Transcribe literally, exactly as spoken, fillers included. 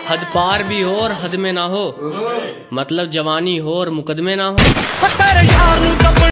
हद पार भी हो और हद में ना हो, मतलब जवानी हो और मुकदमे ना हो।